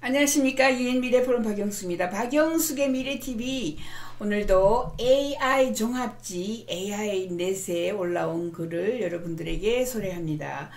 안녕하십니까. 유엔미래포럼 박영수입니다. 박영숙의 미래TV, 오늘도 AI 종합지 AI넷에 올라온 글을 여러분들에게 소개합니다.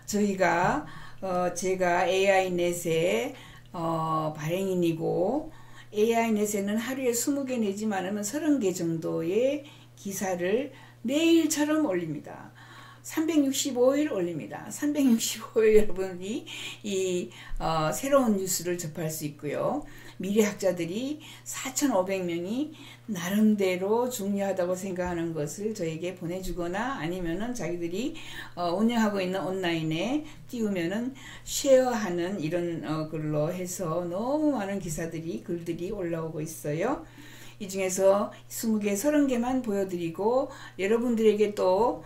제가 AI넷의 발행인이고, AI넷에는 하루에 20개 내지 많으면 30개 정도의 기사를 매일처럼 올립니다. 365일 올립니다. 365일 여러분이 새로운 뉴스를 접할 수 있고요. 미래학자들이 4,500명이 나름대로 중요하다고 생각하는 것을 저에게 보내주거나 아니면은 자기들이 운영하고 있는 온라인에 띄우면은 쉐어하는 이런 글로 해서 너무 많은 글들이 올라오고 있어요. 이 중에서 20개, 30개만 보여드리고, 여러분들에게 또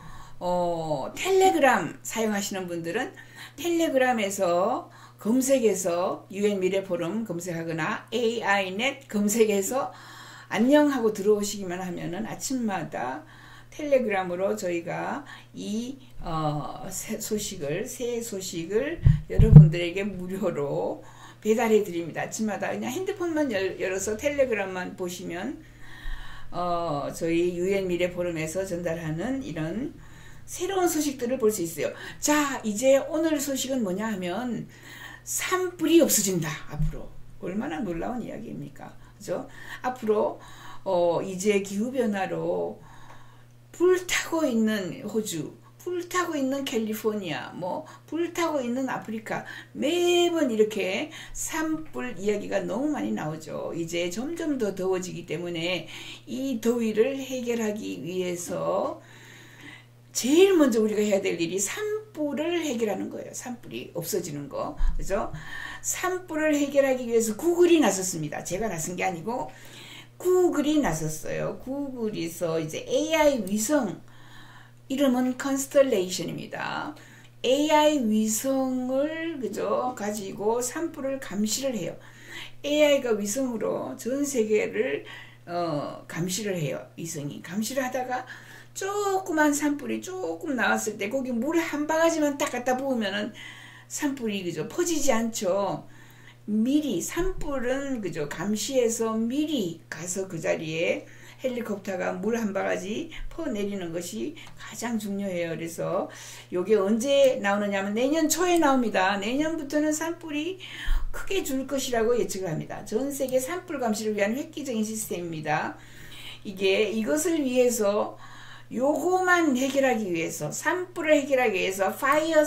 텔레그램 사용하시는 분들은 텔레그램에서 검색해서 유엔미래포럼 검색하거나 AI넷 검색해서 안녕하고 들어오시기만 하면은 아침마다 텔레그램으로 저희가 새 소식을 여러분들에게 무료로 배달해 드립니다. 아침마다 그냥 핸드폰만 열어서 텔레그램만 보시면 저희 유엔미래포럼에서 전달하는 이런 새로운 소식들을 볼 수 있어요. 자, 이제 오늘 소식은 뭐냐 하면 산불이 없어진다. 앞으로 얼마나 놀라운 이야기입니까? 그죠? 앞으로 이제 기후변화로 불타고 있는 호주, 불타고 있는 캘리포니아, 불타고 있는 아프리카, 매번 이렇게 산불 이야기가 너무 많이 나오죠. 이제 점점 더 더워지기 때문에 이 더위를 해결하기 위해서 제일 먼저 우리가 해야 될 일이 산불을 해결하는 거예요. 산불이 없어지는 거. 그죠? 산불을 해결하기 위해서 구글이 나섰습니다. 제가 나선 게 아니고 구글이 나섰어요. 구글에서 이제 AI 위성, 이름은 컨스텔레이션입니다. AI 위성을 가지고 산불을 감시를 해요. AI가 위성으로 전 세계를 감시를 해요. 위성이 감시를 하다가 조그만 산불이 조금 나왔을 때 거기 물에 한 바가지만 딱 갖다 부으면은 산불이 퍼지지 않죠. 미리 산불은 감시해서 미리 가서 그 자리에 헬리콥터가 물 한 바가지 퍼내리는 것이 가장 중요해요. 그래서 요게 언제 나오느냐면 내년 초에 나옵니다. 내년부터는 산불이 크게 줄 것이라고 예측을 합니다. 전 세계 산불 감시를 위한 획기적인 시스템입니다. 이것을 위해서 요거만 해결하기 위해서, 산불을 해결하기 위해서 파이어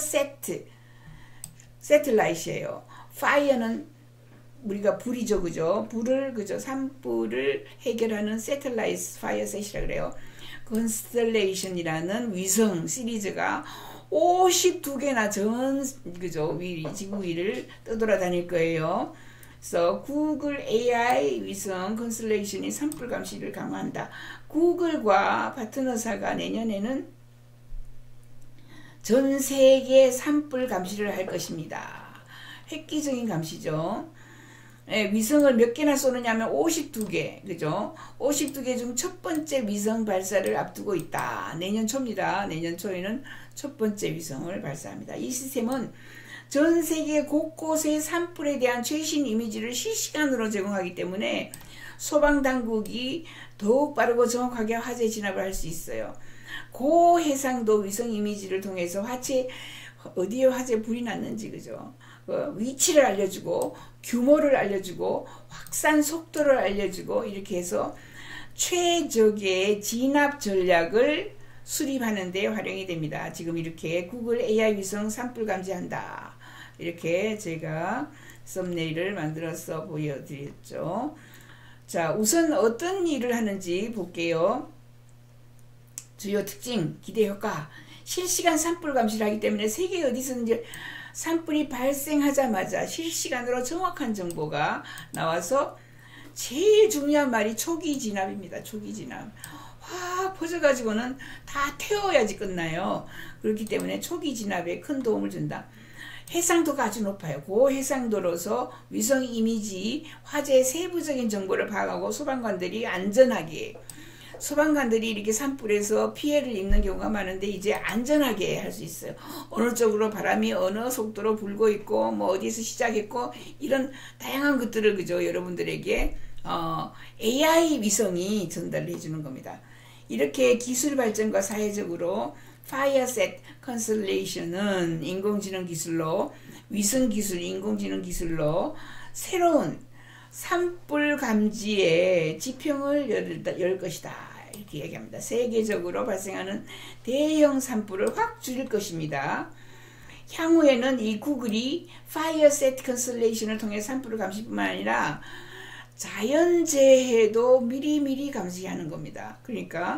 세틀라이트예요. 파이어는 우리가 불이죠, 그죠? 산불을 해결하는 세틀라이트 파이어셋이라 그래요. 컨스텔레이션이라는 위성 시리즈가 52개나 지구 위를 떠돌아다닐 거예요. 그래서 구글 AI 위성 컨스텔레이션이 산불 감시를 강화한다. 구글과 파트너사가 내년에는 전 세계 산불 감시를 할 것입니다. 획기적인 감시죠. 위성을 몇 개나 쏘느냐면 52개, 그죠? 52개 중 첫 번째 위성 발사를 앞두고 있다. 내년 초입니다. 내년 초에는 첫 번째 위성을 발사합니다. 이 시스템은 전 세계 곳곳의 산불에 대한 최신 이미지를 실시간으로 제공하기 때문에 소방당국이 더욱 빠르고 정확하게 화재 진압을 할 수 있어요. 고해상도 위성 이미지를 통해서 어디에 화재 불이 났는지, 그죠? 위치를 알려주고, 규모를 알려주고, 확산 속도를 알려주고, 이렇게 해서 최적의 진압 전략을 수립하는 데 활용이 됩니다. 지금 이렇게 구글 AI 위성 산불 감지한다. 이렇게 제가 썸네일을 만들어서 보여드렸죠. 자, 우선 어떤 일을 하는지 볼게요. 주요 특징, 기대 효과. 실시간 산불 감시를 하기 때문에 세계 어디서든지 산불이 발생하자마자 실시간으로 정확한 정보가 나와서 제일 중요한 말이 초기 진압입니다. 초기 진압. 확 퍼져가지고는 다 태워야지 끝나요. 그렇기 때문에 초기 진압에 큰 도움을 준다. 해상도가 아주 높아요. 고해상도로서 위성 이미지, 화재의 세부적인 정보를 파악하고 소방관들이 안전하게 소방관들이 이렇게 산불에서 피해를 입는 경우가 많은데 이제 안전하게 할 수 있어요. 어느 쪽으로 바람이 어느 속도로 불고 있고 뭐 어디에서 시작했고 이런 다양한 것들을 그죠 여러분들에게 AI 위성이 전달해 주는 겁니다. 이렇게 기술 발전과 사회적으로 Fireset Constellation은 인공지능 기술로 위성 기술, 인공지능 기술로 새로운 산불 감지의 지평을 열 것이다. 이렇게 얘기합니다. 세계적으로 발생하는 대형 산불을 확 줄일 것입니다. 향후에는 이 구글이 Fireset Constellation을 통해 산불을 감시뿐만 아니라 자연재해도 미리미리 감시하는 겁니다. 그러니까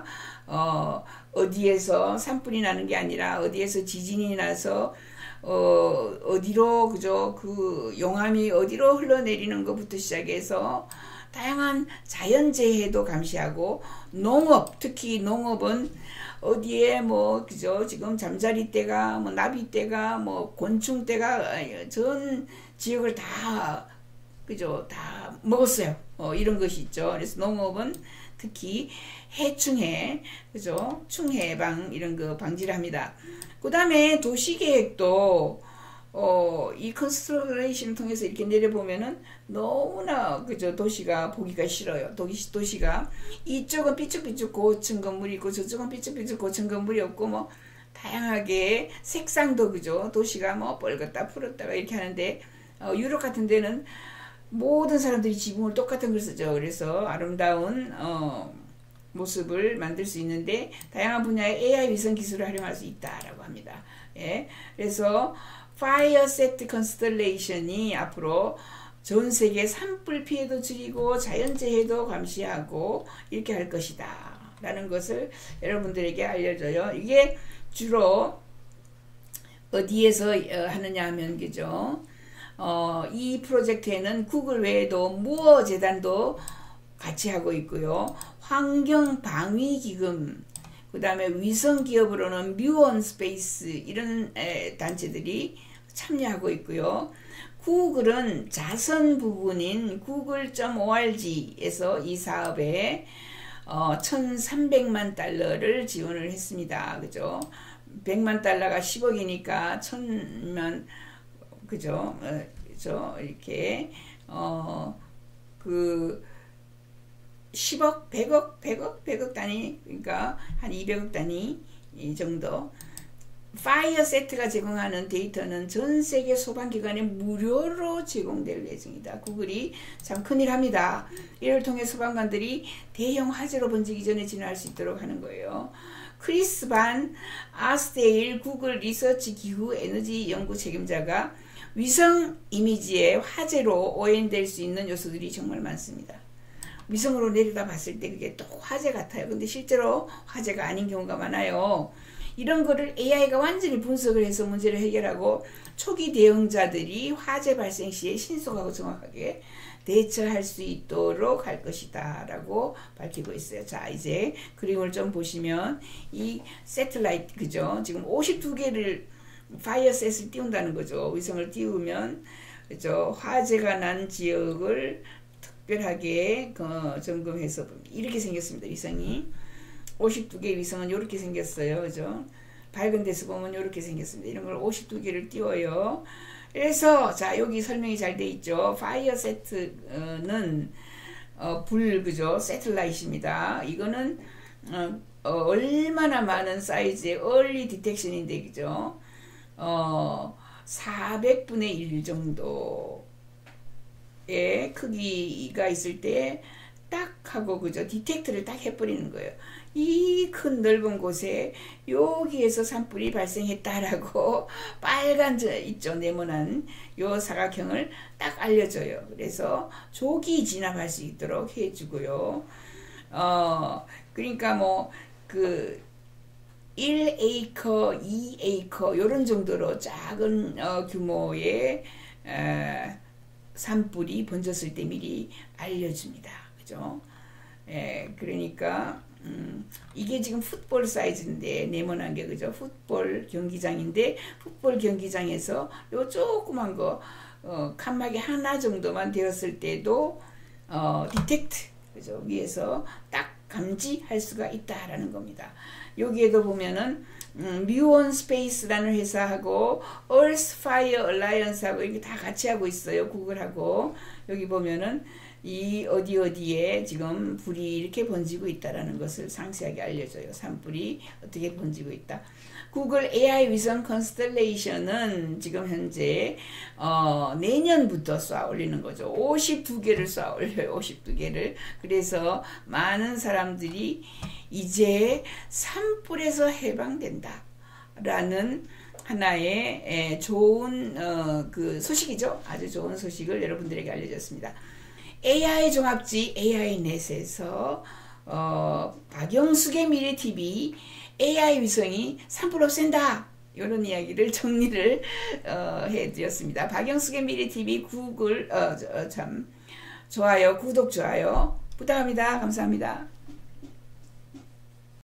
어디에서 산불이 나는 게 아니라 어디에서 지진이 나서 어디로 그죠 그 용암이 어디로 흘러내리는 것부터 시작해서 다양한 자연재해도 감시하고 농업 특히 농업은 어디에 뭐 그죠 지금 잠자리떼가 뭐 나비떼가 뭐 곤충떼가 전 지역을 다 그죠 다 먹었어요. 이런 것이 있죠. 그래서 농업은 특히 해충해 그죠 충해 예방 이런 거 방지를 합니다. 그 다음에 도시계획도 이 컨스트레이션을 통해서 이렇게 내려보면은 너무나 그죠 도시가 보기가 싫어요. 도시가 이쪽은 삐쭉삐쭉 고층 건물이 있고 저쪽은 삐쭉삐쭉 고층 건물이 없고 뭐 다양하게 색상도 그죠 도시가 뭐 뻘겋다 푸르다가 이렇게 하는데 유럽 같은 데는 모든 사람들이 지붕을 똑같은 걸 쓰죠. 그래서 아름다운 모습을 만들 수 있는데 다양한 분야의 AI 위성 기술을 활용할 수 있다라고 합니다. 예, 그래서 Fireset Constellation이 앞으로 전 세계 산불 피해도 줄이고 자연재해도 감시하고 이렇게 할 것이다 라는 것을 여러분들에게 알려줘요. 이게 주로 어디에서 하느냐 하면 그죠 이 프로젝트에는 구글 외에도 무어 재단도 같이 하고 있고요. 환경방위기금 그 다음에 위성기업으로는 뮤온 스페이스 이런 단체들이 참여하고 있고요. 구글은 자선 부분인 google.org에서 이 사업에 1,300만 달러를 지원을 했습니다. 그죠? 100만 달러가 10억이니까 1,000만 그죠? 이렇게 그 10억, 100억 단위 그러니까 한 200억 단위 이 정도. 파이어세트가 제공하는 데이터는 전 세계 소방기관에 무료로 제공될 예정이다. 구글이 참 큰일 합니다. 이를 통해 소방관들이 대형 화재로 번지기 전에 진화할 수 있도록 하는 거예요. 크리스 반 아스데일 구글 리서치 기후 에너지 연구 책임자가 위성 이미지에 화재로 오인될 수 있는 요소들이 정말 많습니다. 위성으로 내려다 봤을 때 그게 또 화재 같아요. 근데 실제로 화재가 아닌 경우가 많아요. 이런 거를 AI가 완전히 분석을 해서 문제를 해결하고 초기 대응자들이 화재 발생 시에 신속하고 정확하게 대처할 수 있도록 할 것이다 라고 밝히고 있어요. 자, 이제 그림을 좀 보시면 이 새틀라이트 그죠? 지금 52개를 파이어셋을 띄운다는 거죠. 위성을 띄우면 그죠? 화재가 난 지역을 특별하게 점검해서 이렇게 생겼습니다. 위성이 52개 위성은 이렇게 생겼어요. 그죠? 밝은 데서 보면 이렇게 생겼습니다. 이런 걸 52개를 띄워요. 그래서 자 여기 설명이 잘 돼 있죠. 파이어세트는 불 그죠? 새틀라이트입니다. 이거는 얼마나 많은 사이즈의 얼리 디텍션인데 그죠? 400분의 1 정도의 크기가 있을 때 딱 하고 그죠? 디텍터를 딱 해버리는 거예요. 이 큰 넓은 곳에 여기에서 산불이 발생했다라고 빨간 있죠 네모난 요 사각형을 딱 알려줘요. 그래서 조기 진압할 수 있도록 해주고요. 그러니까 뭐 그 1에이커, 2에이커 요런 정도로 작은 규모의 산불이 번졌을 때 미리 알려줍니다. 그죠? 그러니까 이게 지금 풋볼 사이즈인데 네모난 게 그죠? 풋볼 경기장인데 풋볼 경기장에서 요 조그만 거 칸막이 하나 정도만 되었을 때도 디텍트 그죠? 위에서 딱 감지할 수가 있다라는 겁니다. 여기에도 보면은 뮤온 스페이스라는 회사하고 Earth Fire Alliance하고 이게 다 같이 하고 있어요. 구글하고. 여기 보면은 이 어디에 지금 불이 이렇게 번지고 있다라는 것을 상세하게 알려줘요. 산불이 어떻게 번지고 있다. 구글 AI 위성 컨스텔레이션은 지금 현재 내년부터 쏘아 올리는 거죠. 52개를 쏘아 올려요. 52개를. 그래서 많은 사람들이 이제 산불에서 해방된다 라는 하나의 좋은 그 소식이죠. 아주 좋은 소식을 여러분들에게 알려줬습니다. AI 종합지 AI넷에서 박영숙의 미래TV AI 위성이 산불 없앤다 이런 이야기를 정리를 해드렸습니다. 박영숙의 미래TV 구글 좋아요 구독 좋아요 부탁합니다. 감사합니다.